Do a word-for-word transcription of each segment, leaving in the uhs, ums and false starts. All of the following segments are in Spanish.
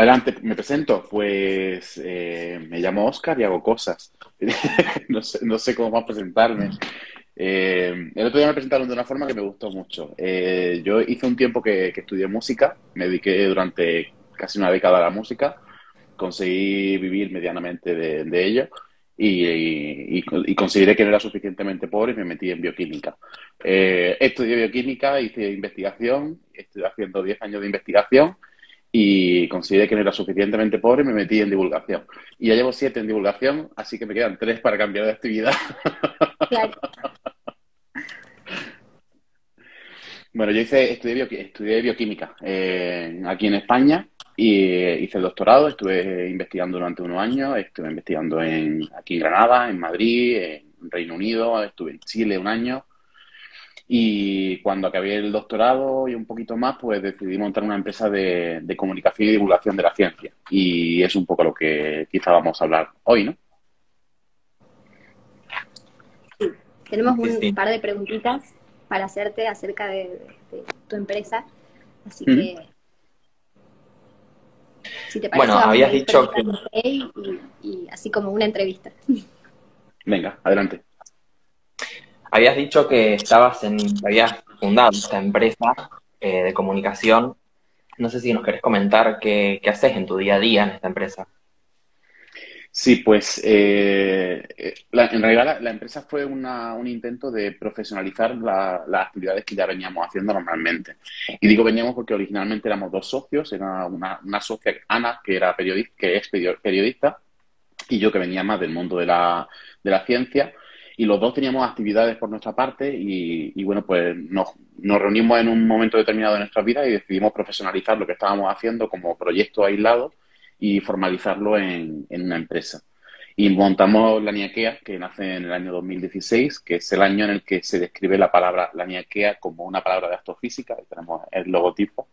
Adelante, me presento. Pues eh, me llamo Oscar y hago cosas. No sé, no sé cómo más presentarme. Eh, el otro día me presentaron de una forma que me gustó mucho. Eh, yo hice un tiempo que, que estudié música, me dediqué durante casi una década a la música, conseguí vivir medianamente de, de ello y, y, y consideré que no era suficientemente pobre y me metí en bioquímica. Eh, estudié bioquímica, hice investigación, estoy haciendo diez años de investigación y consideré que no era suficientemente pobre y me metí en divulgación. Y ya llevo siete en divulgación, así que me quedan tres para cambiar de actividad. Claro. Bueno, yo hice, estudié, bio- estudié bioquímica eh, aquí en España y eh, hice el doctorado, estuve investigando durante unos años, estuve investigando en, aquí en Granada, en Madrid, en Reino Unido, estuve en Chile un año y cuando acabé el doctorado y un poquito más, pues decidí montar una empresa de, de comunicación y divulgación de la ciencia y es un poco lo que quizá vamos a hablar hoy, ¿no? Sí. Tenemos Sí, un sí. par de preguntitas para hacerte acerca de, de tu empresa, así Ujú. que si te Bueno, parece vamos a habías ir dicho que, preguntándote y, y así como una entrevista. Venga, adelante. habías dicho que estabas en, que habías fundado esta empresa eh, de comunicación. No sé si nos querés comentar qué, qué haces en tu día a día en esta empresa. Sí, pues eh, eh, la- en realidad la, la empresa fue una- un intento de profesionalizar la- las actividades que ya veníamos haciendo normalmente. Y digo veníamos porque originalmente éramos dos socios, era una, una socia, Ana, que era periodista, que es perio- periodista, y yo que venía más del mundo de la, de la ciencia. Y los dos teníamos actividades por nuestra parte y, y bueno, pues nos, nos reunimos en un momento determinado de nuestra vida y decidimos profesionalizar lo que estábamos haciendo como proyecto aislado y formalizarlo en, en una empresa. Y montamos la Niaquea, que nace en el año dos mil dieciséis, que es el año en el que se describe la palabra la Niaquea como una palabra de astrofísica. Ahí tenemos el logotipo.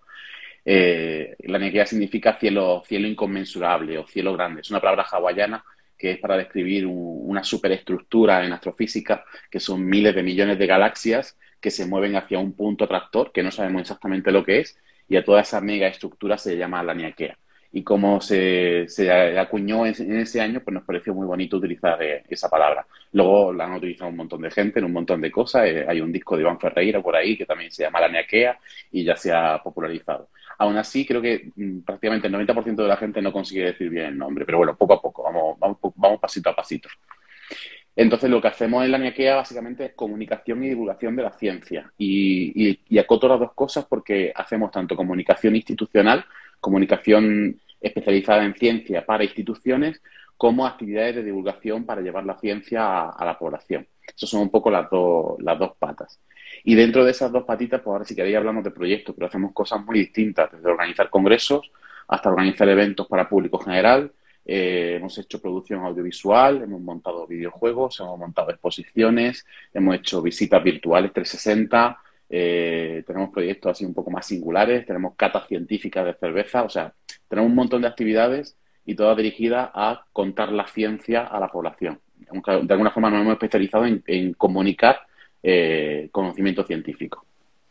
Eh, la Niaquea significa cielo, cielo inconmensurable o cielo grande. Es una palabra hawaiana que es para describir un, una superestructura en astrofísica, que son miles de millones de galaxias que se mueven hacia un punto atractor, que no sabemos exactamente lo que es, y a toda esa mega estructura se llama la Niaquea. Y como se, se acuñó en, en, ese año, pues nos pareció muy bonito utilizar eh, esa palabra. Luego la han utilizado un montón de gente en un montón de cosas. Eh, hay un disco de Iván Ferreira por ahí que también se llama La Niaquea y ya se ha popularizado. Aún así, creo que mmm, prácticamente el noventa por ciento de la gente no consigue decir bien el nombre, pero bueno, poco a poco, vamos, vamos, vamos pasito a pasito. Entonces, lo que hacemos en la Niaquea básicamente es comunicación y divulgación de la ciencia. Y, y, y acoto las dos cosas porque hacemos tanto comunicación institucional, comunicación especializada en ciencia para instituciones, como actividades de divulgación para llevar la ciencia a, a la población. Esas son un poco las, do, las dos patas. Y dentro de esas dos patitas, pues ahora si queréis hablamos de proyectos, pero hacemos cosas muy distintas, desde organizar congresos hasta organizar eventos para público general. Eh, hemos hecho producción audiovisual, hemos montado videojuegos, hemos montado exposiciones, hemos hecho visitas virtuales trescientos sesenta, eh, tenemos proyectos así un poco más singulares, tenemos catas científicas de cerveza, o sea, tenemos un montón de actividades y todas dirigidas a contar la ciencia a la población. De alguna forma nos hemos especializado en, en comunicar eh, conocimiento científico.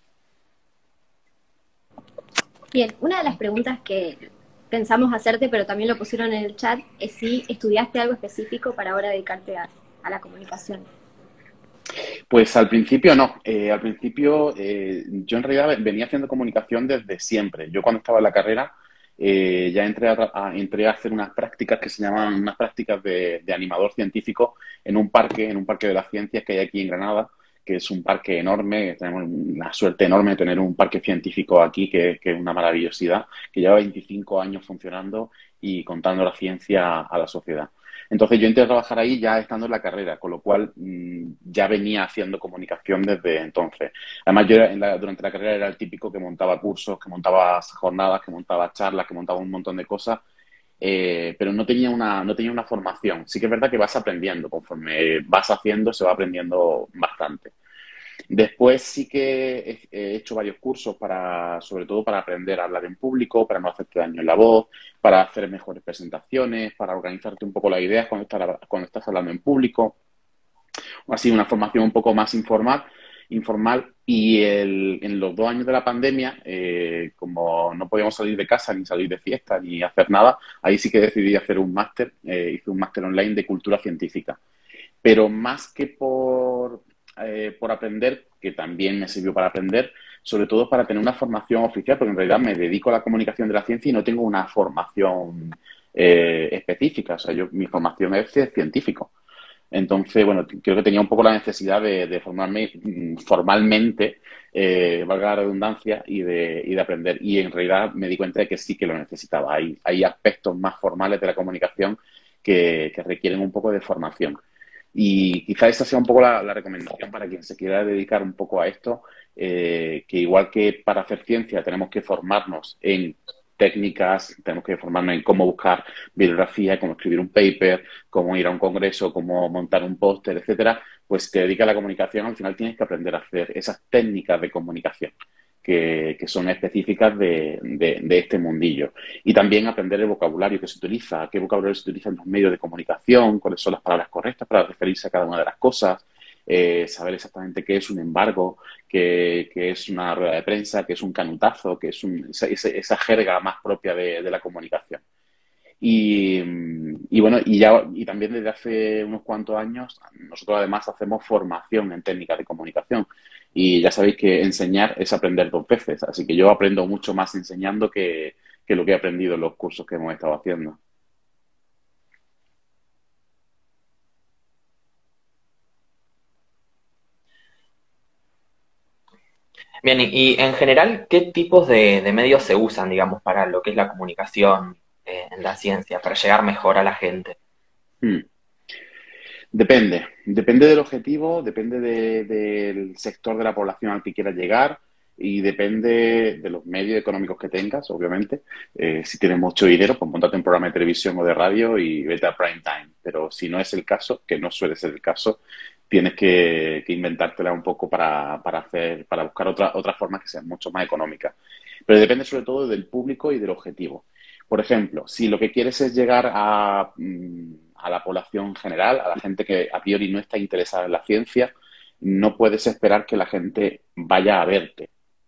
Bien, una de las preguntas que pensamos hacerte, pero también lo pusieron en el chat, es si estudiaste algo específico para ahora dedicarte a, a la comunicación. Pues al principio no. Eh, al principio eh, yo en realidad venía haciendo comunicación desde siempre. Yo cuando estaba en la carrera eh, ya entré a, a, entré a hacer unas prácticas que se llaman unas prácticas de, de animador científico en un parque, en un parque de las ciencias que hay aquí en Granada, que es un parque enorme. Tenemos la suerte enorme de tener un parque científico aquí que, que es una maravillosidad, que lleva veinticinco años funcionando y contando la ciencia a la sociedad. Entonces yo entré a trabajar ahí ya estando en la carrera, con lo cual mmm, ya venía haciendo comunicación desde entonces. Además yo era, en la, durante la carrera era el típico que montaba cursos, que montaba jornadas, que montaba charlas, que montaba un montón de cosas, eh, pero no tenía, una, no tenía una formación. Sí que es verdad que vas aprendiendo, conforme vas haciendo se va aprendiendo bastante. Después sí que he hecho varios cursos para, sobre todo para aprender a hablar en público, para no hacerte daño en la voz, para hacer mejores presentaciones, para organizarte un poco las ideas cuando estás, cuando estás hablando en público. Así una formación un poco más informal informal. Y el, en los dos años de la pandemia, eh, como no podíamos salir de casa, ni salir de fiesta, ni hacer nada, ahí sí que decidí hacer un máster, eh, hice un máster online de cultura científica. Pero más que por, eh, por aprender, que también me sirvió para aprender, sobre todo para tener una formación oficial, porque en realidad me dedico a la comunicación de la ciencia y no tengo una formación eh, específica. O sea, yo, mi formación es de científico. Entonces, bueno, creo que tenía un poco la necesidad de, de formarme mm, formalmente, eh, valga la redundancia, y de, y de aprender. Y en realidad me di cuenta de que sí que lo necesitaba. Hay, hay aspectos más formales de la comunicación que, que requieren un poco de formación. Y quizá esa sea un poco la, la recomendación para quien se quiera dedicar un poco a esto, eh, que igual que para hacer ciencia tenemos que formarnos en técnicas, tenemos que formarnos en cómo buscar bibliografía, cómo escribir un paper, cómo ir a un congreso, cómo montar un póster, etcétera, pues te dedica a la comunicación, al final tienes que aprender a hacer esas técnicas de comunicación que, que son específicas de, de, de este mundillo. Y también aprender el vocabulario que se utiliza, qué vocabulario se utiliza en los medios de comunicación, cuáles son las palabras correctas para referirse a cada una de las cosas, eh, saber exactamente qué es un embargo, qué, qué es una rueda de prensa, qué es un canutazo, qué es un, esa, esa jerga más propia de, de la comunicación. Y, y bueno, y ya y también desde hace unos cuantos años nosotros además hacemos formación en técnicas de comunicación y ya sabéis que enseñar es aprender dos veces, así que yo aprendo mucho más enseñando que, que lo que he aprendido en los cursos que hemos estado haciendo. Bien, y, y en general, ¿qué tipos de, de medios se usan, digamos, para lo que es la comunicación eh, en la ciencia, para llegar mejor a la gente? Hmm. Depende, depende del objetivo, depende de- del sector de la población al que quieras llegar y depende de los medios económicos que tengas, obviamente. Eh, si tienes mucho dinero, pues montate un programa de televisión o de radio y vete a prime time. Pero si no es el caso, que no suele ser el caso, tienes que, que inventártela un poco para, para hacer, para buscar otra, otras formas que sean mucho más económicas. Pero depende sobre todo del público y del objetivo. Por ejemplo, si lo que quieres es llegar a, mm, a la población general, a la gente que a priori no está interesada en la ciencia, no puedes esperar que la gente vaya a verte.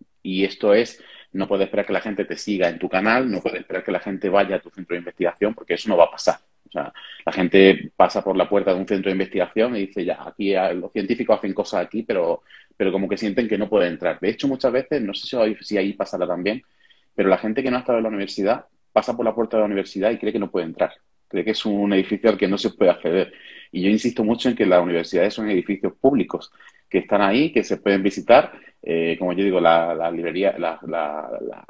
Y esto es, no puedes esperar que la gente te siga en tu canal, no puedes esperar que la gente vaya a tu centro de investigación, porque eso no va a pasar. O sea, la gente pasa por la puerta de un centro de investigación y dice, ya, aquí eh, los científicos hacen cosas aquí, pero, pero como que sienten que no pueden entrar. De hecho, muchas veces, no sé si ahí, si ahí pasará también, pero la gente que no ha estado en la universidad pasa por la puerta de la universidad y cree que no puede entrar. Cree que es un edificio al que no se puede acceder. Y yo insisto mucho en que las universidades son edificios públicos que están ahí, que se pueden visitar. Eh, como yo digo, la, la librería, la, la, la,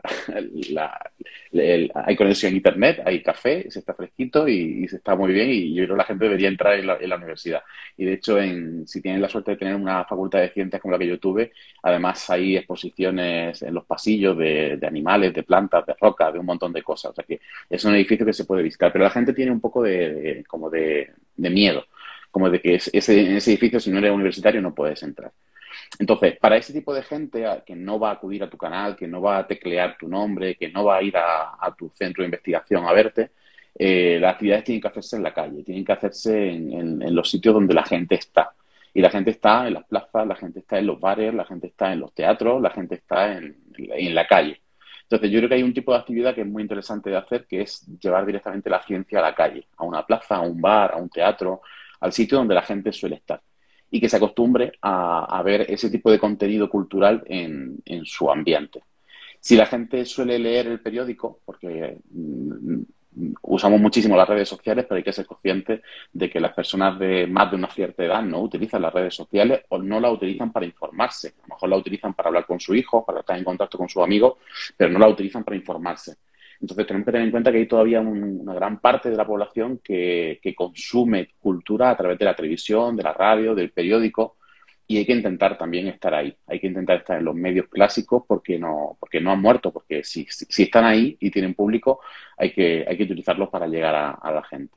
la- el- hay conexión a internet, hay café, se está fresquito y, y se está muy bien. Y yo creo que la gente debería entrar en la, en la universidad. Y de hecho, en, si tienen la suerte de tener una facultad de ciencias como la que yo tuve, además hay exposiciones en los pasillos de, de animales, de plantas, de rocas, de un montón de cosas. O sea que es un edificio que se puede visitar. Pero la gente tiene un poco de, de- como de, de miedo, como de que es- ese, en ese edificio, si no eres universitario, no puedes entrar. Entonces, para ese tipo de gente a- que no va a acudir a tu canal, que no va a teclear tu nombre, que no va a ir a, a tu centro de investigación a verte, eh, las actividades tienen que hacerse en la calle, tienen que hacerse en, en- en los sitios donde la gente está. Y la gente está en las plazas, la gente está en los bares, la gente está en los teatros, la gente está en, en la calle. Entonces, yo creo que hay un tipo de actividad que es muy interesante de hacer, que es llevar directamente la ciencia a la calle, a una plaza, a un bar, a un teatro, al sitio donde la gente suele estar y que se acostumbre a, a ver ese tipo de contenido cultural en, en su ambiente. Si la gente suele leer el periódico, porque mm, usamos muchísimo las redes sociales, pero hay que ser conscientes de que las personas de más de una cierta edad no utilizan las redes sociales o no las utilizan para informarse. A lo mejor la utilizan para hablar con su hijo, para estar en contacto con sus amigos, pero no la utilizan para informarse. Entonces tenemos que tener en cuenta que hay todavía un- una gran parte de la población que, que consume cultura a través de la televisión, de la radio, del periódico, y hay que intentar también estar ahí. Hay que intentar estar en los medios clásicos porque no, porque no han muerto, porque si, si, si están ahí y tienen público, hay que, hay que utilizarlos para llegar a, a la gente.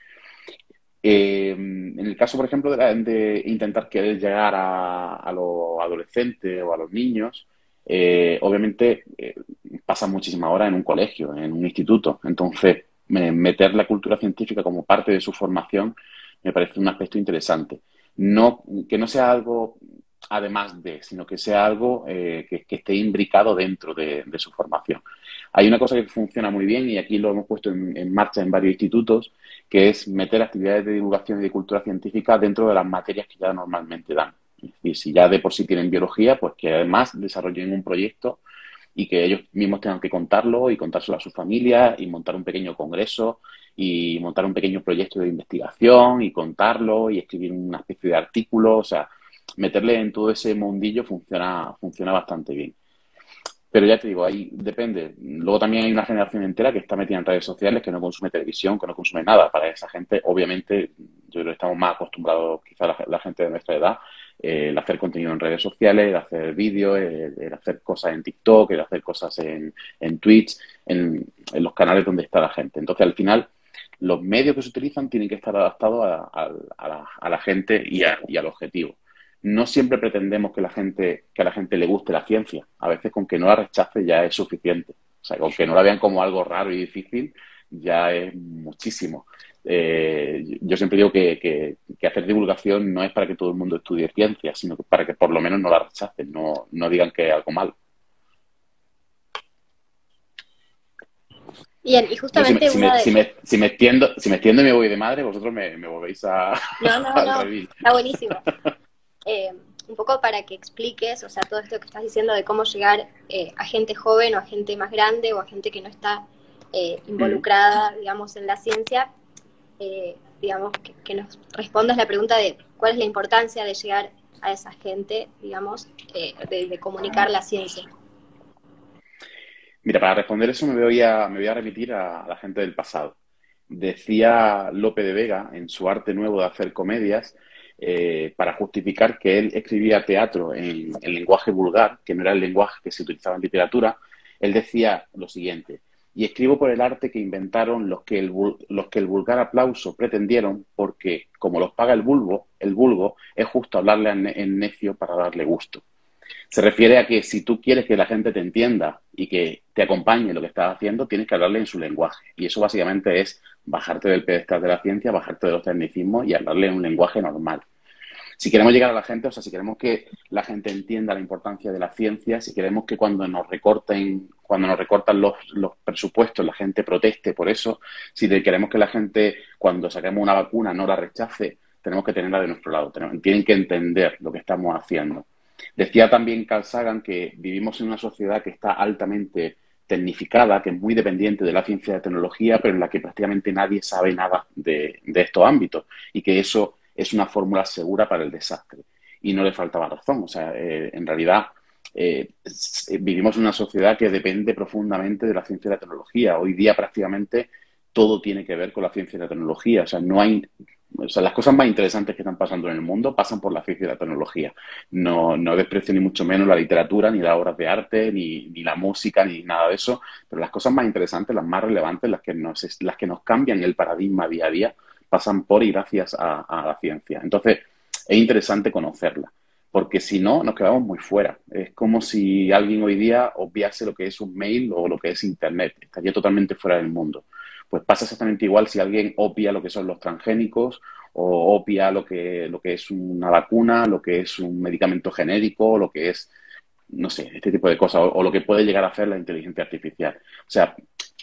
Eh, en el caso, por ejemplo, de, la- de intentar querer llegar a, a los adolescentes o a los niños, eh, obviamente eh, pasan muchísimas horas en un colegio, en un instituto. Entonces, me- meter la cultura científica como parte de su formación me parece un aspecto interesante. No, que no sea algo además de, sino que sea algo eh, que, que esté imbricado dentro de, de su formación. Hay una cosa que funciona muy bien y aquí lo hemos puesto en, en marcha en varios institutos, que es meter actividades de divulgación y de cultura científica dentro de las materias que ya normalmente dan. Es decir, si ya de por sí tienen biología, pues que además desarrollen un proyecto y que ellos mismos tengan que contarlo y contárselo a sus familias y montar un pequeño congreso y montar un pequeño proyecto de investigación y contarlo y escribir una especie de artículo. O sea, meterle en todo ese mundillo funciona, funciona bastante bien. Pero ya te digo, ahí depende. Luego también hay una generación entera que está metida en redes sociales, que no consume televisión, que no consume nada. Para esa gente, obviamente, yo creo que estamos más acostumbrados, quizá la, la gente de nuestra edad, eh, el hacer contenido en redes sociales, el hacer vídeos, el, el hacer cosas en TikTok, el hacer cosas en, en Twitch, en, en los canales donde está la gente. Entonces, al final, los medios que se utilizan tienen que estar adaptados a, a, a, la, a la gente y, a, y al objetivo. No siempre pretendemos que la gente, que a la gente le guste la ciencia. A veces con que no la rechace ya es suficiente. O sea, con que no la vean como algo raro y difícil ya es muchísimo. Eh, yo siempre digo que, que, que hacer divulgación no es para que todo el mundo estudie ciencia, sino que para que por lo menos no la rechacen, no, no digan que es algo malo. Bien, y justamente si, me, si, una me, de... si, me, si, me extiendo, si me extiendo y me voy de madre, vosotros me, me volvéis a... No, no, al no, revés. está buenísimo. Eh, un poco para que expliques, o sea, todo esto que estás diciendo de cómo llegar eh, a gente joven o a gente más grande o a gente que no está eh, involucrada, digamos, en la ciencia, eh, digamos, que, que nos respondas la pregunta de cuál es la importancia de llegar a esa gente, digamos, eh, de, de comunicar la ciencia. Mira, para responder eso me voy a, me voy a remitir a la gente del pasado. Decía Lope de Vega, en su arte nuevo de hacer comedias, eh, para justificar que él escribía teatro en, en lenguaje vulgar, que no era el lenguaje que se utilizaba en literatura, él decía lo siguiente: y escribo por el arte que inventaron los que el, los que el vulgar aplauso pretendieron, porque, como los paga el vulgo, el vulgo, es justo hablarle en, en necio para darle gusto. Se refiere a que si tú quieres que la gente te entienda y que te acompañe en lo que estás haciendo, tienes que hablarle en su lenguaje. Y eso básicamente es bajarte del pedestal de la ciencia, bajarte de los tecnicismos y hablarle en un lenguaje normal. Si queremos llegar a la gente, o sea, si queremos que la gente entienda la importancia de la ciencia, si queremos que cuando nos recorten, cuando nos recortan los, los presupuestos, la gente proteste por eso, si queremos que la gente, cuando saquemos una vacuna, no la rechace, tenemos que tenerla de nuestro lado. Tenemos, tienen que entender lo que estamos haciendo. Decía también Carl Sagan que vivimos en una sociedad que está altamente tecnificada, que es muy dependiente de la ciencia y la tecnología, pero en la que prácticamente nadie sabe nada de, de estos ámbitos y que eso es una fórmula segura para el desastre. Y no le faltaba razón. O sea, eh, en realidad eh, vivimos en una sociedad que depende profundamente de la ciencia y la tecnología. Hoy día prácticamente todo tiene que ver con la ciencia y la tecnología. O sea, no hay... O sea, las cosas más interesantes que están pasando en el mundo pasan por la ciencia y la tecnología. No, no desprecio ni mucho menos la literatura, ni las obras de arte, ni, ni la música, ni nada de eso, pero las cosas más interesantes, las más relevantes, las que nos, las que nos cambian el paradigma día a día, pasan por y gracias a, a la ciencia. Entonces, es interesante conocerla, porque si no, nos quedamos muy fuera. Es como si alguien hoy día obviase lo que es un mail o lo que es Internet. Estaría totalmente fuera del mundo. Pues pasa exactamente igual si alguien obvia lo que son los transgénicos o obvia lo que, lo que es una vacuna, lo que es un medicamento genérico, lo que es, no sé, este tipo de cosas, o, o lo que puede llegar a hacer la inteligencia artificial. O sea,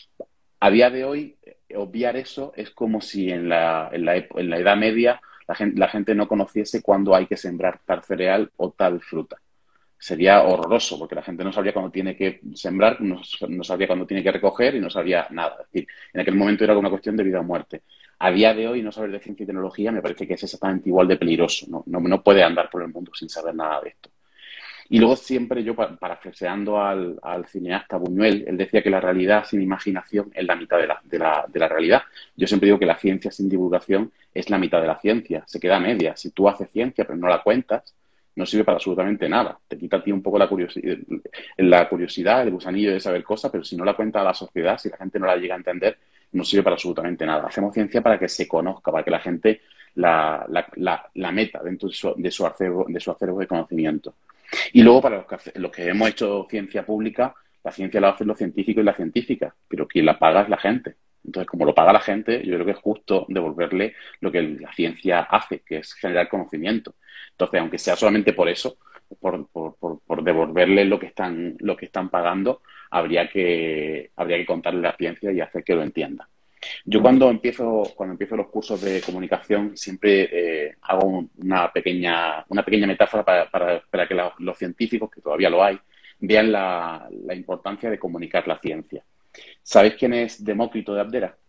a día de hoy, obviar eso es como si en la, en la, en la Edad Media la gente, la gente no conociese cuándo hay que sembrar tal cereal o tal fruta. Sería horroroso, porque la gente no sabría cuándo tiene que sembrar, no, no sabría cuándo tiene que recoger y no sabría nada. Es decir, en aquel momento era una cuestión de vida o muerte. A día de hoy, no saber de ciencia y tecnología me parece que es exactamente igual de peligroso. No, no, no puede andar por el mundo sin saber nada de esto. Y luego siempre yo, parafraseando al, al cineasta Buñuel, él decía que la realidad sin imaginación es la mitad de la, de, la, de la realidad. Yo siempre digo que la ciencia sin divulgación es la mitad de la ciencia. Se queda a media. Si tú haces ciencia pero no la cuentas, no sirve para absolutamente nada. Te quita a ti un poco la curiosidad, la curiosidad, el gusanillo de saber cosas, pero si no la cuenta a la sociedad, si la gente no la llega a entender, no sirve para absolutamente nada. Hacemos ciencia para que se conozca, para que la gente la, la, la, la meta dentro de su, de, su acervo, de su acervo de conocimiento. Y luego, para los que, los que hemos hecho ciencia pública, la ciencia la hacen los científicos y las científicas, pero quien la paga es la gente. Entonces, como lo paga la gente, yo creo que es justo devolverle lo que la ciencia hace, que es generar conocimiento. Entonces, aunque sea solamente por eso, por, por, por, por devolverles lo que están, lo que están pagando, habría que, habría que contarle la ciencia y hacer que lo entienda. Yo cuando empiezo, cuando empiezo los cursos de comunicación siempre eh, hago un- una pequeña, una pequeña metáfora para, para, para que la- los científicos, que todavía lo hay, vean la, la importancia de comunicar la ciencia. ¿Sabéis quién es Demócrito de Abdera?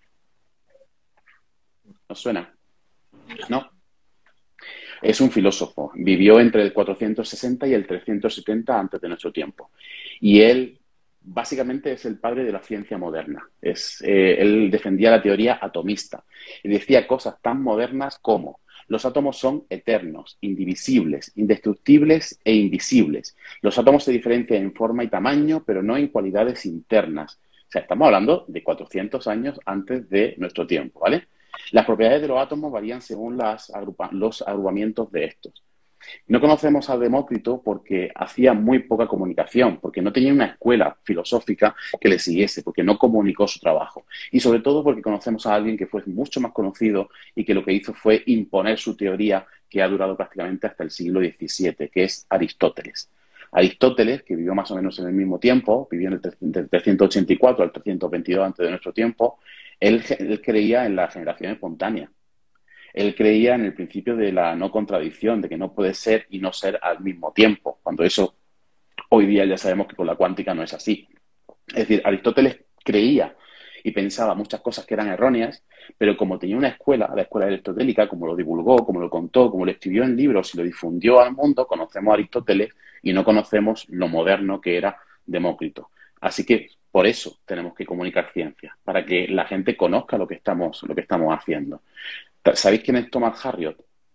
¿Os suena? ¿No? Es un filósofo. Vivió entre el cuatrocientos sesenta y el trescientos setenta antes de nuestro tiempo. Y él básicamente es el padre de la ciencia moderna. Es, eh, él defendía la teoría atomista y decía cosas tan modernas como los átomos son eternos, indivisibles, indestructibles e invisibles. Los átomos se diferencian en forma y tamaño, pero no en cualidades internas. O sea, estamos hablando de cuatrocientos años antes de nuestro tiempo, ¿vale? Las propiedades de los átomos varían según las agrupa los agrupamientos de estos. No conocemos a Demócrito porque hacía muy poca comunicación, porque no tenía una escuela filosófica que le siguiese, porque no comunicó su trabajo. Y sobre todo porque conocemos a alguien que fue mucho más conocido y que lo que hizo fue imponer su teoría que ha durado prácticamente hasta el siglo diecisiete, que es Aristóteles. Aristóteles, que vivió más o menos en el mismo tiempo, vivió en el del trescientos ochenta y cuatro al trescientos veintidós antes de nuestro tiempo, él, él creía en la generación espontánea. Él creía en el principio de la no contradicción, de que no puede ser y no ser al mismo tiempo, cuando eso hoy día ya sabemos que con la cuántica no es así. Es decir, Aristóteles creía y pensaba muchas cosas que eran erróneas, pero como tenía una escuela, la escuela aristotélica, como lo divulgó, como lo contó, como lo escribió en libros y lo difundió al mundo, conocemos a Aristóteles y no conocemos lo moderno que era Demócrito. Así que por eso tenemos que comunicar ciencia, para que la gente conozca lo que estamos, lo que estamos haciendo. ¿Sabéis quién es Thomas Harriot?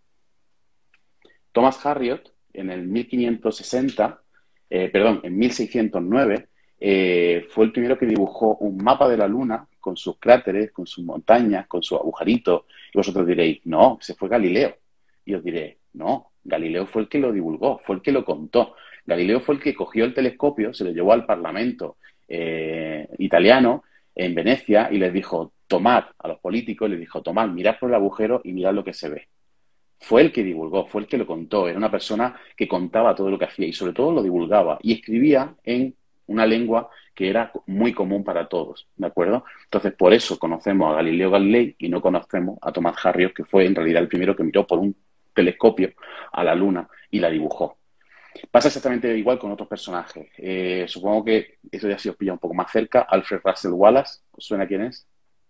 Thomas Harriot, en el mil quinientos sesenta, eh, perdón, en mil seiscientos nueve, eh, fue el primero que dibujó un mapa de la Luna con sus cráteres, con sus montañas, con sus agujeritos. Y vosotros diréis, no, ese fue Galileo. Y os diré, no, Galileo fue el que lo divulgó, fue el que lo contó. Galileo fue el que cogió el telescopio, se lo llevó al Parlamento eh, italiano en Venecia y les dijo, tomad, a los políticos les dijo, tomad, mirad por el agujero y mirad lo que se ve. Fue el que divulgó, fue el que lo contó, era una persona que contaba todo lo que hacía y sobre todo lo divulgaba y escribía en una lengua que era muy común para todos, ¿de acuerdo? Entonces, por eso conocemos a Galileo Galilei y no conocemos a Thomas Harriot, que fue en realidad el primero que miró por un telescopio a la Luna y la dibujó. Pasa exactamente igual con otros personajes. Eh, supongo que eso ya se os pilla un poco más cerca. Alfred Russel Wallace, ¿os suena quién es?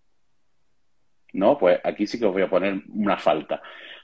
No, pues aquí sí que os voy a poner una falta.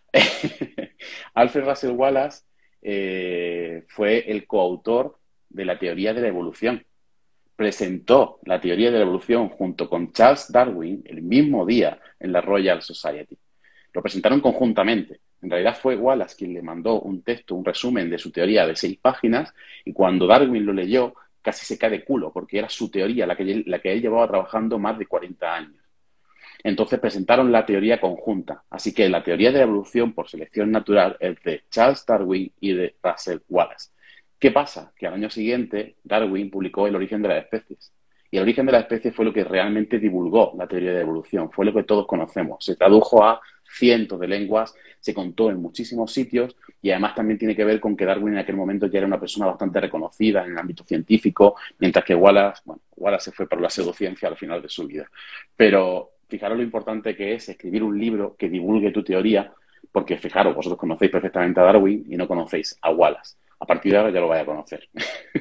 Alfred Russel Wallace eh, fue el coautor de la teoría de la evolución. Presentó la teoría de la evolución junto con Charles Darwin el mismo día en la Royal Society. Lo presentaron conjuntamente. En realidad fue Wallace quien le mandó un texto, un resumen de su teoría de seis páginas, y cuando Darwin lo leyó, casi se cae de culo, porque era su teoría, la que, la que él llevaba trabajando más de cuarenta años. Entonces presentaron la teoría conjunta. Así que la teoría de la evolución por selección natural es de Charles Darwin y de Russel Wallace. ¿Qué pasa? Que al año siguiente Darwin publicó El origen de las especies. Y El origen de las especies fue lo que realmente divulgó la teoría de la evolución, fue lo que todos conocemos. Se tradujo a cientos de lenguas, se contó en muchísimos sitios y además también tiene que ver con que Darwin en aquel momento ya era una persona bastante reconocida en el ámbito científico, mientras que Wallace, bueno, Wallace se fue por la pseudociencia al final de su vida. Pero fijaros lo importante que es escribir un libro que divulgue tu teoría, porque fijaros, vosotros conocéis perfectamente a Darwin y no conocéis a Wallace. A partir de ahora ya lo vais a conocer.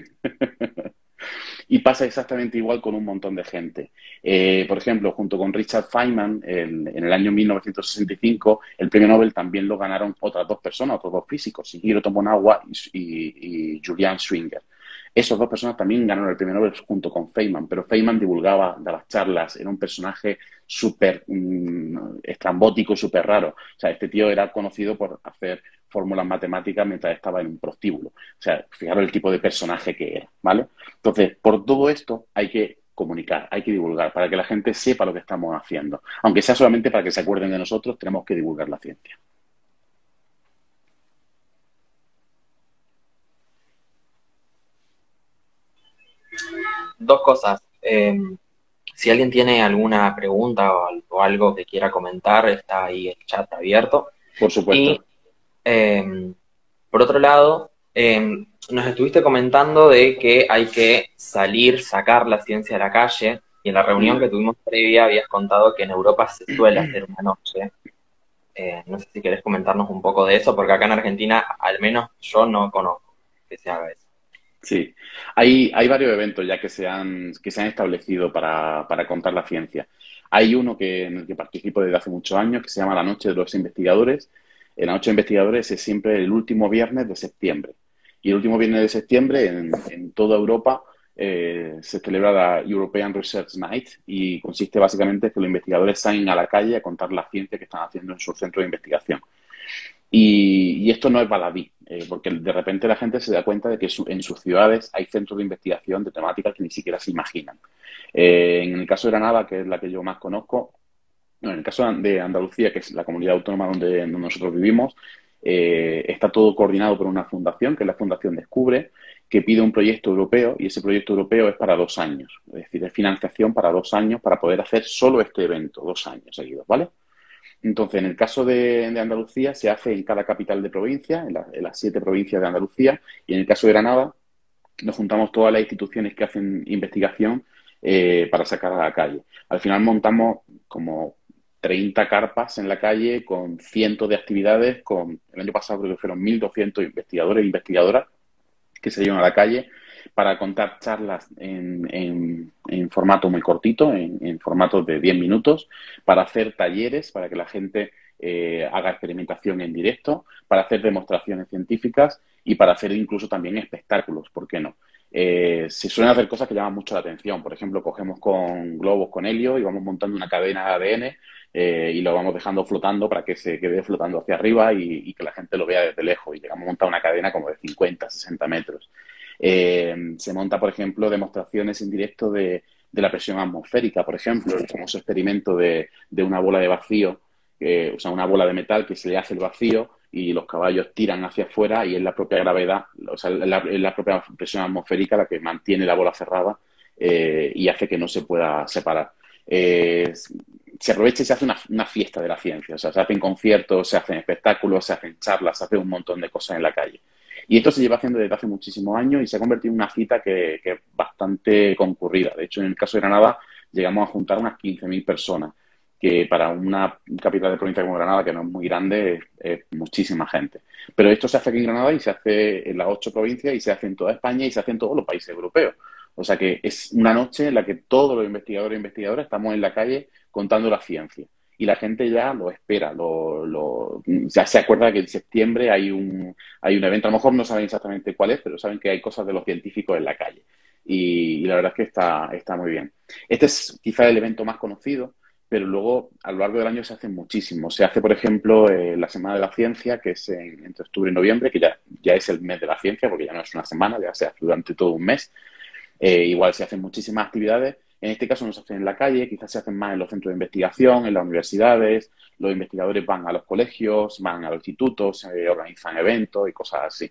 Y pasa exactamente igual con un montón de gente. Eh, por ejemplo, junto con Richard Feynman, el, en el año mil novecientos sesenta y cinco, el premio Nobel también lo ganaron otras dos personas, otros dos físicos, Shigeru Tomonaga y, y, y Julian Schwinger. Esas dos personas también ganaron el premio Nobel junto con Feynman, pero Feynman divulgaba, daba charlas, era un personaje súper mmm, estrambótico, súper raro. O sea, este tío era conocido por hacer fórmulas matemáticas mientras estaba en un prostíbulo. O sea, fijaros el tipo de personaje que era, ¿vale? Entonces, por todo esto hay que comunicar, hay que divulgar, para que la gente sepa lo que estamos haciendo. Aunque sea solamente para que se acuerden de nosotros, tenemos que divulgar la ciencia. Dos cosas. Eh, si alguien tiene alguna pregunta o, o algo que quiera comentar, está ahí el chat abierto. Por supuesto. Y, eh, por otro lado, Eh, nos estuviste comentando de que hay que salir, sacar la ciencia a la calle, y en la reunión Mm. que tuvimos previa habías contado que en Europa se suele hacer una noche. Eh, no sé si querés comentarnos un poco de eso, porque acá en Argentina, al menos yo no conozco que se haga eso. Sí, hay, hay varios eventos ya que se han, que se han establecido para, para contar la ciencia. Hay uno que, en el que participo desde hace muchos años que se llama la Noche de los Investigadores. Eh, La Noche de Investigadores es siempre el último viernes de septiembre. Y el último viernes de septiembre en, en toda Europa eh, se celebra la European Research Night y consiste básicamente en que los investigadores salen a la calle a contar la ciencia que están haciendo en sus centros de investigación. Y, y esto no es baladí, eh, porque de repente la gente se da cuenta de que su- en sus ciudades hay centros de investigación de temáticas que ni siquiera se imaginan. Eh, en el caso de Granada, que es la que yo más conozco, no, en el caso de Andalucía, que es la comunidad autónoma donde, donde nosotros vivimos, eh, está todo coordinado por una fundación, que es la Fundación Descubre, que pide un proyecto europeo y ese proyecto europeo es para dos años. Es decir, es financiación para dos años para poder hacer solo este evento, dos años seguidos, ¿vale? Entonces, en el caso de, de Andalucía, se hace en cada capital de provincia, en, la- en las siete provincias de Andalucía, y en el caso de Granada, nos juntamos todas las instituciones que hacen investigación eh, para sacar a la calle. Al final montamos como treinta carpas en la calle con cientos de actividades, con el año pasado creo que fueron mil doscientos investigadores e investigadoras que se dieron a la calle para contar charlas en, en, en formato muy cortito, en, en formato de diez minutos, para hacer talleres, para que la gente eh, haga experimentación en directo, para hacer demostraciones científicas y para hacer incluso también espectáculos, ¿por qué no? Eh, se suelen hacer cosas que llaman mucho la atención. Por ejemplo, cogemos con globos con helio y vamos montando una cadena de A D N eh, y lo vamos dejando flotando para que se quede flotando hacia arriba y, y que la gente lo vea desde lejos. Y llegamos a montar una cadena como de cincuenta, sesenta metros. Eh, se monta, por ejemplo, demostraciones en directo de, de la presión atmosférica, por ejemplo, el famoso experimento de, de una bola de vacío, eh, o sea, una bola de metal que se le hace el vacío y los caballos tiran hacia afuera y es la propia gravedad, o sea, la, es la propia presión atmosférica la que mantiene la bola cerrada eh, y hace que no se pueda separar. Eh, se aprovecha y se hace una, una, fiesta de la ciencia, o sea, se hacen conciertos, se hacen espectáculos, se hacen charlas, se hace un montón de cosas en la calle. Y esto se lleva haciendo desde hace muchísimos años y se ha convertido en una cita que, que es bastante concurrida. De hecho, en el caso de Granada llegamos a juntar unas quince mil personas, que para una capital de provincia como Granada, que no es muy grande, es, es muchísima gente. Pero esto se hace aquí en Granada y se hace en las ocho provincias y se hace en toda España y se hace en todos los países europeos. O sea que es una noche en la que todos los investigadores e investigadoras estamos en la calle contando la ciencia. Y la gente ya lo espera, lo, lo, ya se acuerda que en septiembre hay un, hay un evento. A lo mejor no saben exactamente cuál es, pero saben que hay cosas de los científicos en la calle. Y, y la verdad es que está, está muy bien. Este es quizá el evento más conocido, pero luego a lo largo del año se hacen muchísimos. Se hace, por ejemplo, eh, la Semana de la Ciencia, que es en, entre octubre y noviembre, que ya, ya es el mes de la ciencia, porque ya no es una semana, ya se hace durante todo un mes. Eh, igual se hacen muchísimas actividades. En este caso no se hacen en la calle, quizás se hacen más en los centros de investigación, en las universidades. Los investigadores van a los colegios, van a los institutos, se organizan eventos y cosas así.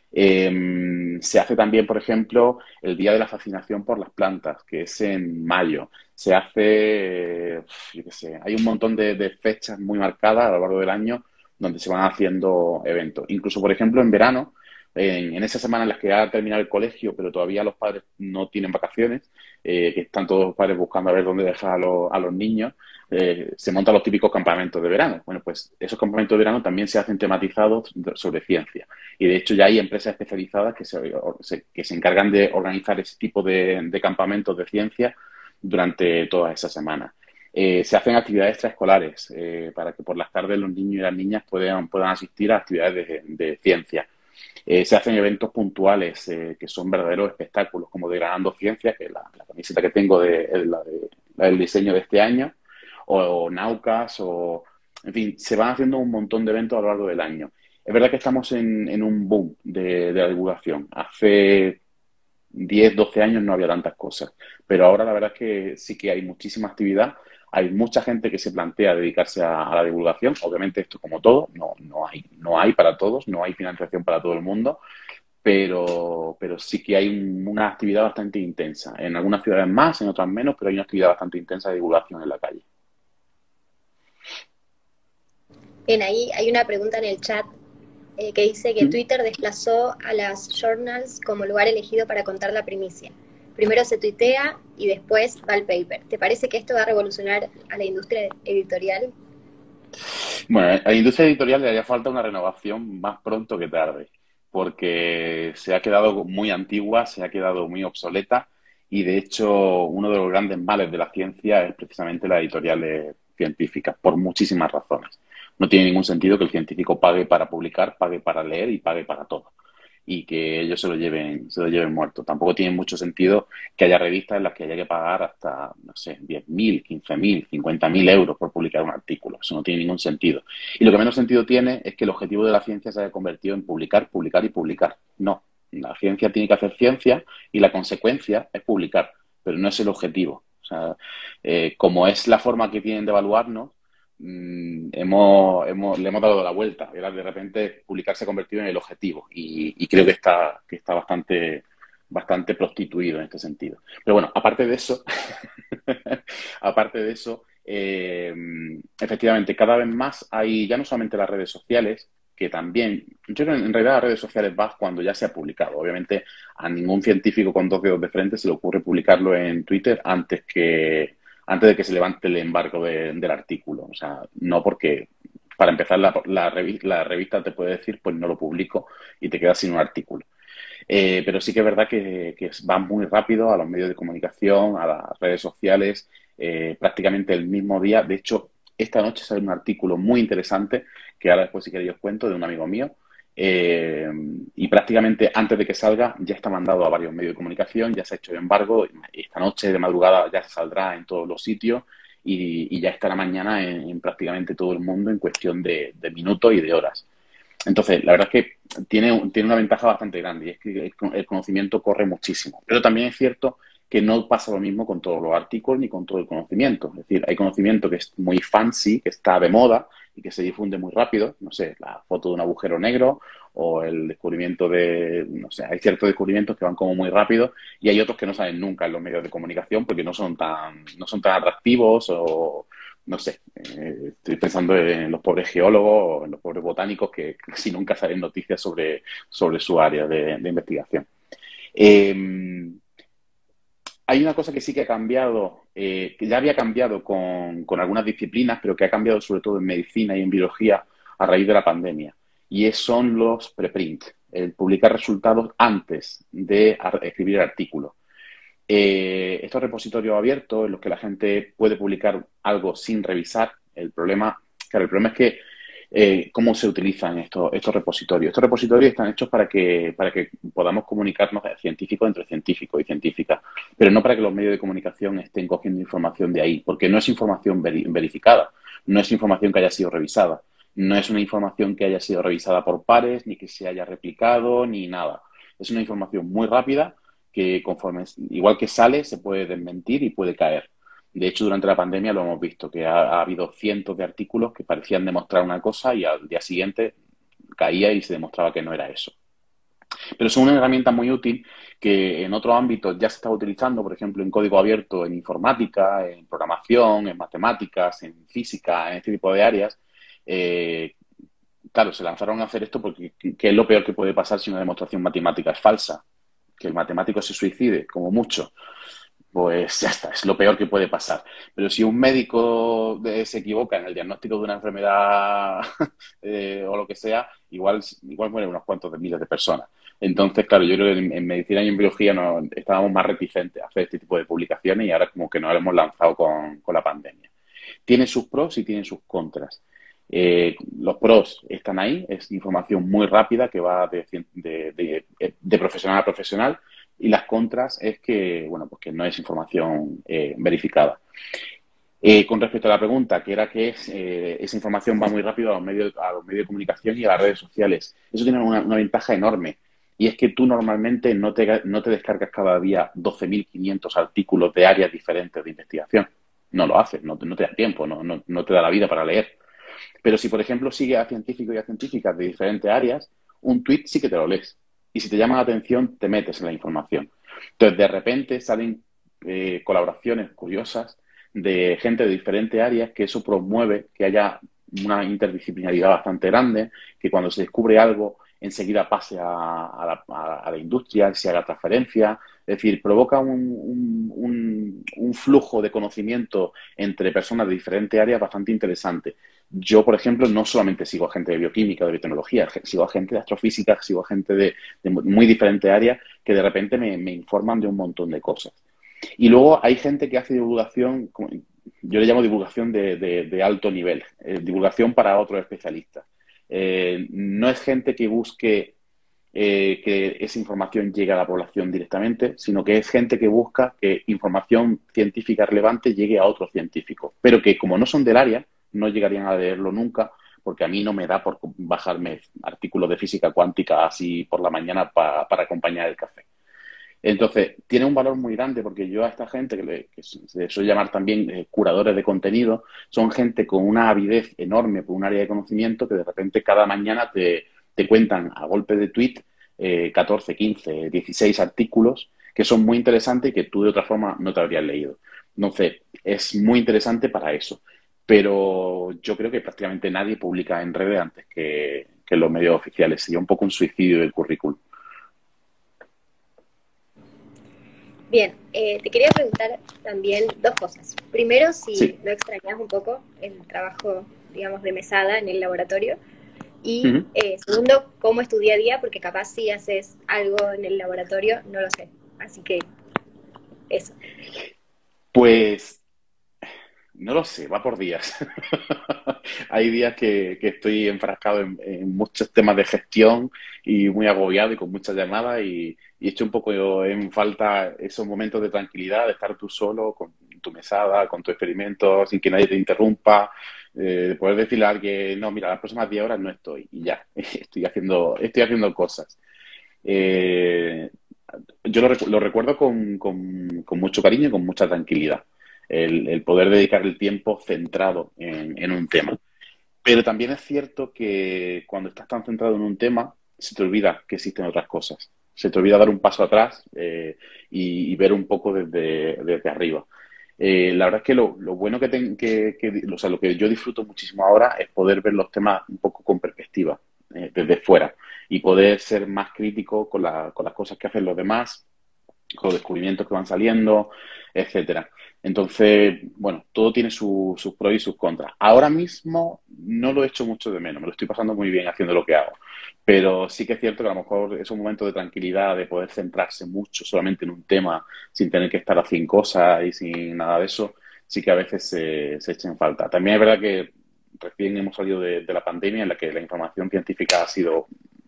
Eh, se hace también, por ejemplo, el Día de la Fascinación por las Plantas, que es en mayo. Se hace, eh, yo qué sé, hay un montón de, de fechas muy marcadas a lo largo del año donde se van haciendo eventos. Incluso, por ejemplo, en verano, en, en esas semanas en las que ha terminado el colegio, pero todavía los padres no tienen vacaciones, eh, que están todos los padres buscando a ver dónde dejar a, los, a los niños, eh, se montan los típicos campamentos de verano. Bueno, pues esos campamentos de verano también se hacen tematizados sobre ciencia. Y de hecho ya hay empresas especializadas que se, que se encargan de organizar ese tipo de, de campamentos de ciencia durante todas esas semanas. Eh, se hacen actividades extraescolares eh, para que por las tardes los niños y las niñas puedan, puedan asistir a actividades de, de ciencia. Eh, se hacen eventos puntuales eh, que son verdaderos espectáculos, como Degradando Ciencia, que es la, la camiseta que tengo de, de, la de, la del diseño de este año, o, o Naucas, o en fin, se van haciendo un montón de eventos a lo largo del año. Es verdad que estamos en, en un boom de, de la divulgación. Hace diez, doce años no había tantas cosas, pero ahora la verdad es que sí que hay muchísima actividad. Hay mucha gente que se plantea dedicarse a, a la divulgación. Obviamente esto, como todo, no, no, hay, no hay para todos, no hay financiación para todo el mundo, pero, pero sí que hay un, una actividad bastante intensa. En algunas ciudades más, en otras menos, pero hay una actividad bastante intensa de divulgación en la calle. Bien, ahí hay una pregunta en el chat eh, que dice que ¿Mm? Twitter desplazó a las journals como lugar elegido para contar la primicia. Primero se tuitea y después va al paper. ¿Te parece que esto va a revolucionar a la industria editorial? Bueno, a la industria editorial le haría falta una renovación más pronto que tarde, porque se ha quedado muy antigua, se ha quedado muy obsoleta y, de hecho, uno de los grandes males de la ciencia es precisamente las editoriales científicas, por muchísimas razones. No tiene ningún sentido que el científico pague para publicar, pague para leer y pague para todo, y que ellos se lo lleven, se lo lleven muerto. Tampoco tiene mucho sentido que haya revistas en las que haya que pagar hasta, no sé, diez mil, quince mil, cincuenta mil euros por publicar un artículo. Eso no tiene ningún sentido. Y lo que menos sentido tiene es que el objetivo de la ciencia se haya convertido en publicar, publicar y publicar. No, la ciencia tiene que hacer ciencia y la consecuencia es publicar, pero no es el objetivo. O sea, eh, como es la forma que tienen de evaluarnos, Mm, hemos, hemos, le hemos dado la vuelta. Era de repente publicar se ha convertido en el objetivo y, y creo que está, que está bastante, bastante prostituido en este sentido. Pero bueno, aparte de eso, aparte de eso, eh, efectivamente, cada vez más hay, ya no solamente las redes sociales, que también, yo creo que en realidad las redes sociales vas cuando ya se ha publicado. Obviamente a ningún científico con dos dedos de frente se le ocurre publicarlo en Twitter antes que antes de que se levante el embargo de, del artículo. O sea, no porque, para empezar, la, la, revi la, revista te puede decir, pues no lo publico y te quedas sin un artículo. Eh, pero sí que es verdad que, que va muy rápido a los medios de comunicación, a las redes sociales, eh, prácticamente el mismo día. De hecho, esta noche sale un artículo muy interesante, que ahora después si queréis os cuento, de un amigo mío, eh, y prácticamente antes de que salga ya está mandado a varios medios de comunicación, ya se ha hecho el embargo, esta noche de madrugada ya se saldrá en todos los sitios y, y ya estará mañana en, en prácticamente todo el mundo en cuestión de, de minutos y de horas. Entonces, la verdad es que tiene, tiene una ventaja bastante grande y es que el conocimiento corre muchísimo. Pero también es cierto que no pasa lo mismo con todos los artículos ni con todo el conocimiento. Es decir, hay conocimiento que es muy fancy, que está de moda y que se difunde muy rápido. No sé, la foto de un agujero negro o el descubrimiento de, no sé, hay ciertos descubrimientos que van como muy rápido y hay otros que no salen nunca en los medios de comunicación porque no son tan, no son tan atractivos o no sé, eh, estoy pensando en los pobres geólogos o en los pobres botánicos que casi nunca salen noticias sobre, sobre su área de, de investigación. Eh, hay una cosa que sí que ha cambiado, eh, que ya había cambiado con, con algunas disciplinas, pero que ha cambiado sobre todo en medicina y en biología a raíz de la pandemia, y es, son los preprint, el publicar resultados antes de escribir el artículo. Eh, estos repositorios abiertos en los que la gente puede publicar algo sin revisar, el problema, claro, el problema es que eh, cómo se utilizan estos, estos repositorios. Estos repositorios están hechos para que, para que podamos comunicarnos científicos entre científicos y científicas, pero no para que los medios de comunicación estén cogiendo información de ahí, porque no es información veri verificada, no es información que haya sido revisada, no es una información que haya sido revisada por pares, ni que se haya replicado, ni nada. Es una información muy rápida que conforme, igual que sale, se puede desmentir y puede caer. De hecho, durante la pandemia lo hemos visto, que ha, ha habido cientos de artículos que parecían demostrar una cosa y al día siguiente caía y se demostraba que no era eso. Pero son una herramienta muy útil que en otros ámbitos ya se está utilizando, por ejemplo, en código abierto, en informática, en programación, en matemáticas, en física, en este tipo de áreas. Eh, claro, se lanzaron a hacer esto porque ¿qué es lo peor que puede pasar si una demostración matemática es falsa? Que el matemático se suicide, como mucho, pues ya está, es lo peor que puede pasar. Pero si un médico se equivoca en el diagnóstico de una enfermedad eh, o lo que sea, igual, igual mueren unos cuantos de miles de personas. Entonces, claro, yo creo que en, en medicina y en biología no, estábamos más reticentes a hacer este tipo de publicaciones y ahora como que nos hemos lanzado con, con la pandemia. Tiene sus pros y tiene sus contras. Eh, los pros están ahí, es información muy rápida que va de, de, de, de profesional a profesional, y las contras es que, bueno, pues que no es información eh, verificada. Eh, con respecto a la pregunta, que era que es, eh, esa información va muy rápido a los, medios, a los medios de comunicación y a las redes sociales. Eso tiene una, una ventaja enorme, y es que tú normalmente no te, no te descargas cada día doce mil quinientos artículos de áreas diferentes de investigación. No lo haces, no, no te da tiempo, no, no, no te da la vida para leer. Pero si, por ejemplo, sigues a científicos y a científicas de diferentes áreas, un tweet sí que te lo lees. Y si te llama la atención, te metes en la información. Entonces, de repente salen eh, colaboraciones curiosas de gente de diferentes áreas, que eso promueve que haya una interdisciplinaridad bastante grande, que cuando se descubre algo enseguida pase a, a, la, a la industria, se haga transferencia. Es decir, provoca un, un, un, un flujo de conocimiento entre personas de diferentes áreas bastante interesante. Yo, por ejemplo, no solamente sigo a gente de bioquímica, de biotecnología, sigo a gente de astrofísica, sigo a gente de, de muy diferentes áreas que de repente me, me informan de un montón de cosas. Y luego hay gente que hace divulgación, yo le llamo divulgación de, de, de alto nivel, eh, divulgación para otros especialistas. Eh, no es gente que busque eh, que esa información llegue a la población directamente, sino que es gente que busca que información científica relevante llegue a otros científicos, pero que como no son del área, no llegarían a leerlo nunca, porque a mí no me da por bajarme artículos de física cuántica así por la mañana pa, para acompañar el café. Entonces, tiene un valor muy grande porque yo a esta gente, que, le, que se suele llamar también eh, curadores de contenido, son gente con una avidez enorme por un área de conocimiento que de repente cada mañana te, te cuentan a golpe de tweet eh, catorce, quince, dieciséis artículos que son muy interesantes y que tú de otra forma no te habrías leído. Entonces, es muy interesante para eso. Pero yo creo que prácticamente nadie publica en redes antes que, que los medios oficiales. Sería un poco un suicidio del currículum. Bien, eh, te quería preguntar también dos cosas. Primero, si Sí. no extrañas un poco el trabajo, digamos, de mesada en el laboratorio. Y Uh-huh. eh, segundo, cómo es tu día a día, porque capaz si haces algo en el laboratorio, no lo sé. Así que eso. Pues no lo sé, va por días. Hay días que, que estoy enfrascado en, en muchos temas de gestión y muy agobiado y con muchas llamadas y, y echo un poco en falta esos momentos de tranquilidad, de estar tú solo con tu mesada, con tu experimento, sin que nadie te interrumpa, eh, de poder decirle a alguien, no, mira, las próximas diez horas no estoy y ya, estoy haciendo, estoy haciendo cosas. Eh, yo lo, recu- lo recuerdo con, con- con mucho cariño y con mucha tranquilidad. El, el poder dedicar el tiempo centrado en, en un tema. Pero también es cierto que cuando estás tan centrado en un tema, se te olvida que existen otras cosas. Se te olvida dar un paso atrás eh, y, y ver un poco desde, desde arriba. Eh, la verdad es que lo, lo bueno que, ten- que, que- o sea, lo que yo disfruto muchísimo ahora es poder ver los temas un poco con perspectiva, eh, desde fuera, y poder ser más crítico con, la- con las cosas que hacen los demás, con los descubrimientos que van saliendo, etcétera. Entonces, bueno, todo tiene su- sus pros y sus contras. Ahora mismo no lo echo mucho de menos, me lo estoy pasando muy bien haciendo lo que hago. Pero sí que es cierto que a lo mejor es un momento de tranquilidad, de poder centrarse mucho solamente en un tema, sin tener que estar haciendo cosas y sin nada de eso, sí que a veces se, se echa en falta. También es verdad que recién hemos salido de, de la pandemia en la que la información científica ha sido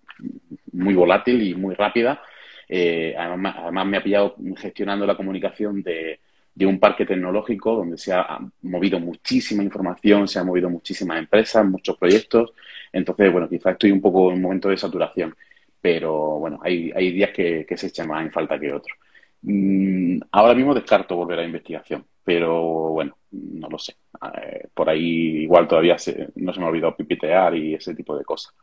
muy volátil y muy rápida. Eh, además, además, me ha pillado gestionando la comunicación de, de un parque tecnológico donde se ha movido muchísima información, se han movido muchísimas empresas, muchos proyectos. Entonces, bueno, quizás estoy un poco en un momento de saturación, pero bueno, hay, hay días que, que se echan más en falta que otros. Mm, ahora mismo descarto volver a la investigación, pero bueno, no lo sé. Eh, por ahí igual todavía se, no se me ha olvidado pipitear y ese tipo de cosas.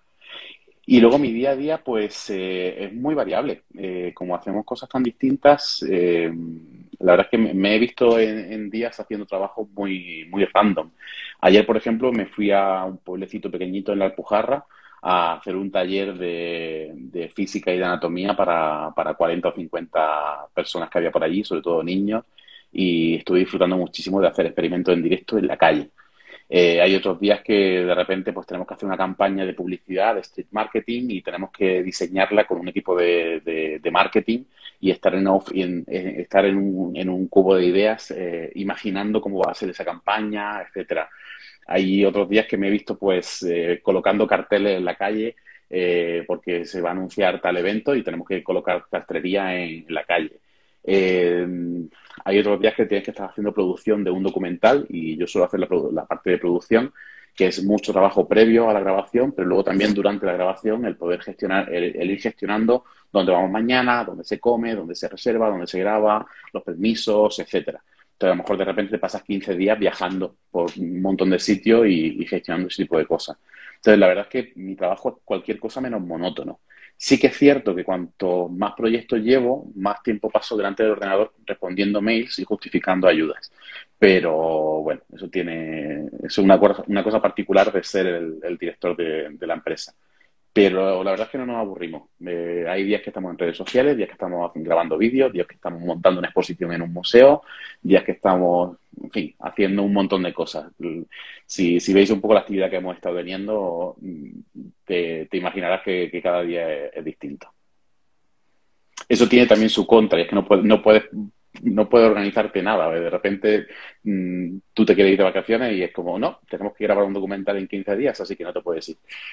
Y luego mi día a día, pues eh, es muy variable. Eh, como hacemos cosas tan distintas, eh, la verdad es que me, me he visto en, en días haciendo trabajos muy, muy random. Ayer, por ejemplo, me fui a un pueblecito pequeñito en la Alpujarra a hacer un taller de, de física y de anatomía para, para cuarenta o cincuenta personas que había por allí, sobre todo niños, y estuve disfrutando muchísimo de hacer experimentos en directo en la calle. Eh, hay otros días que de repente pues tenemos que hacer una campaña de publicidad, de street marketing y tenemos que diseñarla con un equipo de, de- de marketing y estar en, off- y en- en- estar en un, en un cubo de ideas eh, imaginando cómo va a ser esa campaña, etcétera. Hay otros días que me he visto pues eh, colocando carteles en la calle eh, porque se va a anunciar tal evento y tenemos que colocar cartelería en, en la calle. Eh, Hay otros días que tienes que estar haciendo producción de un documental y yo suelo hacer la, produ- la parte de producción, que es mucho trabajo previo a la grabación, pero luego también durante la grabación el poder gestionar, el, el ir gestionando dónde vamos mañana, dónde se come, dónde se reserva, dónde se graba, los permisos, etcétera. Entonces, a lo mejor de repente te pasas quince días viajando por un montón de sitios y, y gestionando ese tipo de cosas. Entonces, la verdad es que mi trabajo es cualquier cosa menos monótono. Sí que es cierto que cuanto más proyectos llevo, más tiempo paso delante del ordenador respondiendo mails y justificando ayudas. Pero bueno, eso tiene, eso es una, cosa- una cosa particular de ser el, el director de, de la empresa. Pero la verdad es que no nos aburrimos. Eh, hay días que estamos en redes sociales, días que estamos grabando vídeos, días que estamos montando una exposición en un museo, días que estamos, en fin, haciendo un montón de cosas. Si, si veis un poco la actividad que hemos estado teniendo, te, te imaginarás que, que cada día es, es distinto. Eso tiene también su contra, y es que no puedes, no puedes, no puedes organizarte nada. De repente mmm, tú te quieres ir de vacaciones y es como, no, tenemos que grabar un documental en quince días, así que no te puedes ir.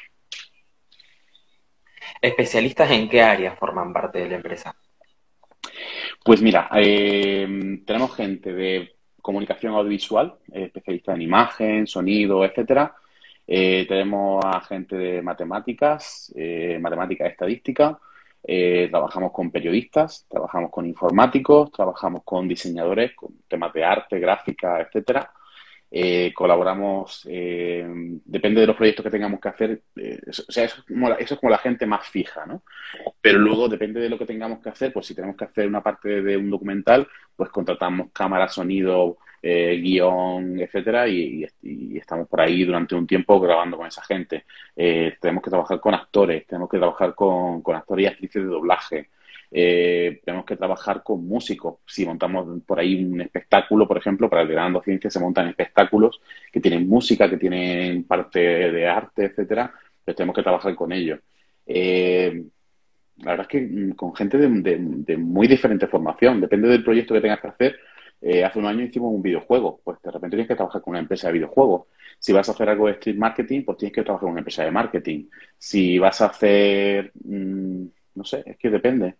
¿Especialistas en qué áreas forman parte de la empresa? Pues mira, eh, tenemos gente de comunicación audiovisual, eh, especialista en imagen, sonido, etcétera. Eh, tenemos a gente de matemáticas, eh, matemática y estadística. Eh, trabajamos con periodistas, trabajamos con informáticos, trabajamos con diseñadores, con temas de arte, gráfica, etcétera. Eh, colaboramos, eh, depende de los proyectos que tengamos que hacer, eh, eso, o sea, eso es, como la, eso es como la gente más fija, ¿no? Pero luego, depende de lo que tengamos que hacer, pues si tenemos que hacer una parte de un documental, pues contratamos cámara, sonido, eh, guión, etcétera, y, y, y estamos por ahí durante un tiempo grabando con esa gente. Eh, tenemos que trabajar con actores, tenemos que trabajar con, con actores y actrices de doblaje. Eh, tenemos que trabajar con músicos. Si montamos por ahí un espectáculo, por ejemplo, para el Granando Ciencia se montan espectáculos que tienen música, que tienen parte de arte, etcétera, pues tenemos que trabajar con ellos. Eh, la verdad es que mm, con gente de, de- de muy diferente formación, depende del proyecto que tengas que hacer. Eh, hace un año hicimos un videojuego, pues de repente tienes que trabajar con una empresa de videojuegos. Si vas a hacer algo de street marketing, pues tienes que trabajar con una empresa de marketing. Si vas a hacer, mm, no sé, es que depende.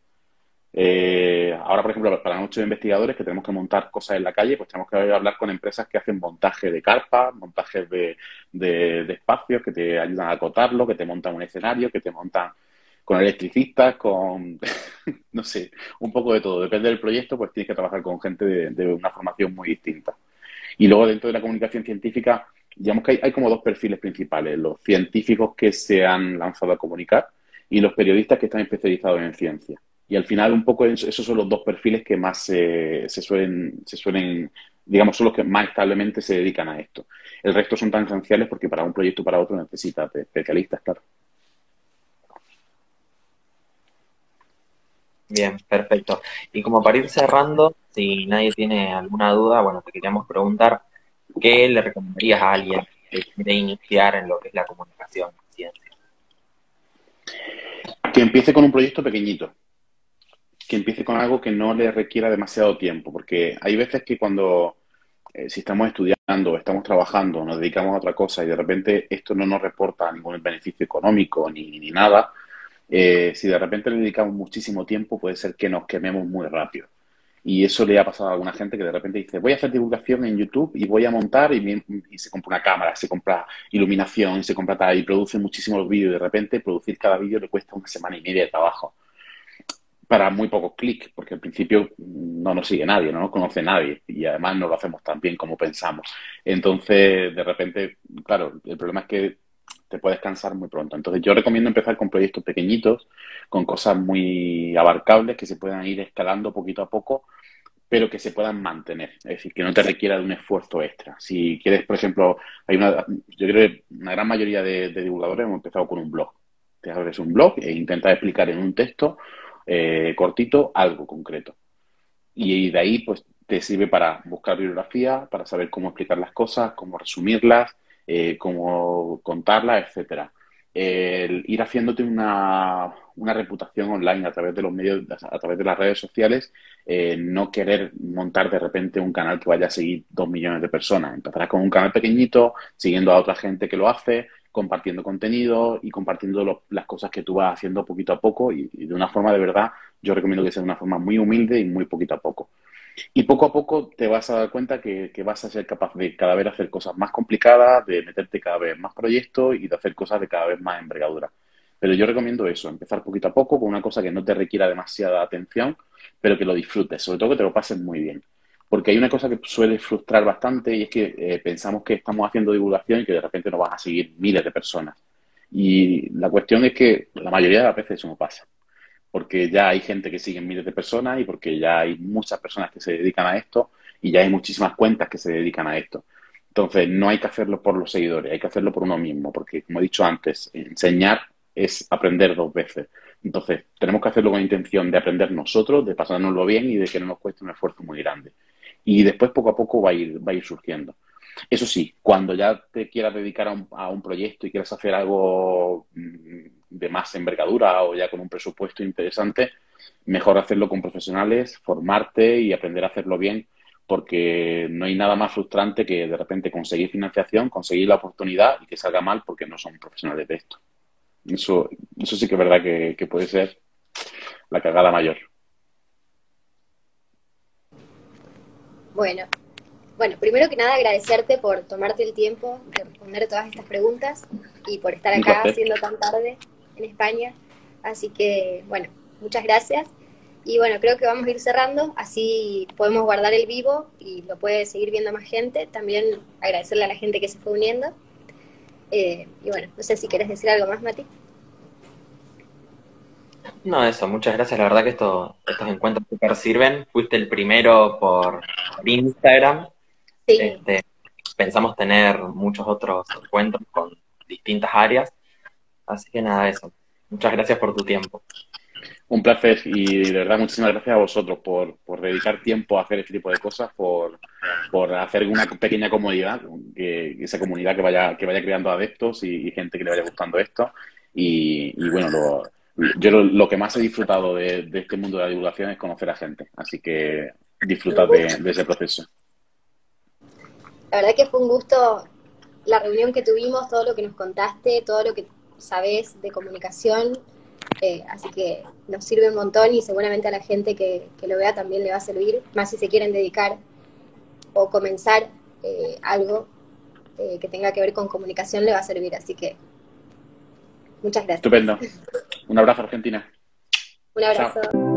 Eh, ahora, por ejemplo, para la noche de investigadores que tenemos que montar cosas en la calle, pues tenemos que hablar con empresas que hacen montaje de carpas, montajes de, de, de espacios, que te ayudan a acotarlo, que te montan un escenario, que te montan con electricistas, con, no sé, un poco de todo. Depende del proyecto, pues tienes que trabajar con gente de, de una formación muy distinta. Y luego dentro de la comunicación científica, digamos que hay, hay como dos perfiles principales, los científicos que se han lanzado a comunicar y los periodistas que están especializados en ciencia. Y al final un poco es- esos son los dos perfiles que más se, se suelen, se suelen, digamos, son los que más establemente se dedican a esto. El resto son tangenciales porque para un proyecto o para otro necesitas de especialistas, claro. Bien, perfecto. Y como para ir cerrando, si nadie tiene alguna duda, bueno, te queríamos preguntar, ¿qué le recomendarías a alguien que quiere iniciar en lo que es la comunicación en ciencia? Que empiece con un proyecto pequeñito, que empiece con algo que no le requiera demasiado tiempo, porque hay veces que cuando, eh, si estamos estudiando o estamos trabajando, nos dedicamos a otra cosa y de repente esto no nos reporta ningún beneficio económico ni, ni nada, eh, si de repente le dedicamos muchísimo tiempo, puede ser que nos quememos muy rápido. Y eso le ha pasado a alguna gente que de repente dice, voy a hacer divulgación en YouTube y voy a montar y, me- y se compra una cámara, se compra iluminación, se compra tal y produce muchísimos vídeos y de repente producir cada vídeo le cuesta una semana y media de trabajo para muy pocos clics, porque al principio no nos sigue nadie, no nos conoce nadie y además no lo hacemos tan bien como pensamos. Entonces, de repente, claro, el problema es que te puedes cansar muy pronto. Entonces, yo recomiendo empezar con proyectos pequeñitos, con cosas muy abarcables que se puedan ir escalando poquito a poco, pero que se puedan mantener, es decir, que no te requiera de un esfuerzo extra. Si quieres, por ejemplo, hay una, yo creo que una gran mayoría de, de divulgadores hemos empezado con un blog. Te abres un blog e intentas explicar en un texto eh, cortito algo concreto. Y de ahí, pues, te sirve para buscar bibliografía, para saber cómo explicar las cosas, cómo resumirlas, eh, cómo contarlas, etcétera. El ir haciéndote una, una reputación online a través de los medios, a través de las redes sociales, eh, no querer montar de repente un canal que vaya a seguir dos millones de personas. Empezarás con un canal pequeñito, siguiendo a otra gente que lo hace, compartiendo contenido y compartiendo lo- las cosas que tú vas haciendo poquito a poco y, y de una forma de verdad, yo recomiendo que sea de una forma muy humilde y muy poquito a poco. Y poco a poco te vas a dar cuenta que, que vas a ser capaz de cada vez hacer cosas más complicadas, de meterte cada vez más proyectos y de hacer cosas de cada vez más envergadura. Pero yo recomiendo eso, empezar poquito a poco con una cosa que no te requiera demasiada atención, pero que lo disfrutes, sobre todo que te lo pases muy bien. Porque hay una cosa que suele frustrar bastante y es que eh, pensamos que estamos haciendo divulgación y que de repente nos van a seguir miles de personas. Y la cuestión es que la mayoría de las veces eso no pasa, porque ya hay gente que sigue miles de personas y porque ya hay muchas personas que se dedican a esto y ya hay muchísimas cuentas que se dedican a esto. Entonces, no hay que hacerlo por los seguidores, hay que hacerlo por uno mismo, porque como he dicho antes, enseñar es aprender dos veces. Entonces, tenemos que hacerlo con intención de aprender nosotros, de pasárnoslo bien y de que no nos cueste un esfuerzo muy grande. Y después, poco a poco, va a ir, va a ir surgiendo. Eso sí, cuando ya te quieras dedicar a un, a un proyecto y quieras hacer algo mm, de más envergadura o ya con un presupuesto interesante, mejor hacerlo con profesionales, formarte y aprender a hacerlo bien, porque no hay nada más frustrante que de repente conseguir financiación, conseguir la oportunidad y que salga mal porque no son profesionales de esto. Eso, eso sí que es verdad que, que puede ser la cagada mayor. Bueno, bueno, primero que nada agradecerte por tomarte el tiempo de responder todas estas preguntas y por estar Un acá placer. siendo tan tarde en España. Así que, bueno, muchas gracias. Y bueno, creo que vamos a ir cerrando, así podemos guardar el vivo y lo puede seguir viendo más gente. También agradecerle a la gente que se fue uniendo. Eh, y bueno, no sé si quieres decir algo más, Mati. No, eso, muchas gracias. La verdad que esto, estos encuentros super sirven. Fuiste el primero por, por Instagram. Sí, Este, pensamos tener muchos otros encuentros con distintas áreas. Así que nada, eso. Muchas gracias por tu tiempo. Un placer y de verdad muchísimas gracias a vosotros por, por dedicar tiempo a hacer este tipo de cosas, por, por hacer una pequeña comunidad, que, esa comunidad que vaya, que vaya creando adeptos y, y gente que le vaya gustando esto. Y, y bueno, lo, yo lo, lo que más he disfrutado de, de este mundo de la divulgación es conocer a gente, así que un disfrutad de, gusto. de ese proceso. La verdad que fue un gusto la reunión que tuvimos, todo lo que nos contaste, todo lo que sabés de comunicación. Eh, así que nos sirve un montón y seguramente a la gente que, que lo vea también le va a servir, más si se quieren dedicar o comenzar eh, algo eh, que tenga que ver con comunicación le va a servir. Así que muchas gracias. Estupendo. Un abrazo, Argentina. Un Chao. abrazo.